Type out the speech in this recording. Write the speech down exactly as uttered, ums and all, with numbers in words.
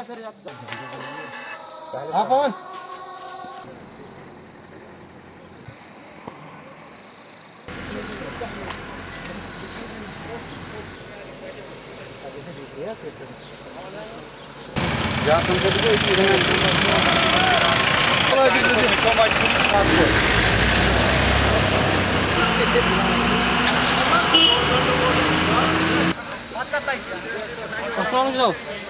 हाँ कौन ya sampai itu isi dengan kalau di sini coba satu Assalamualaikum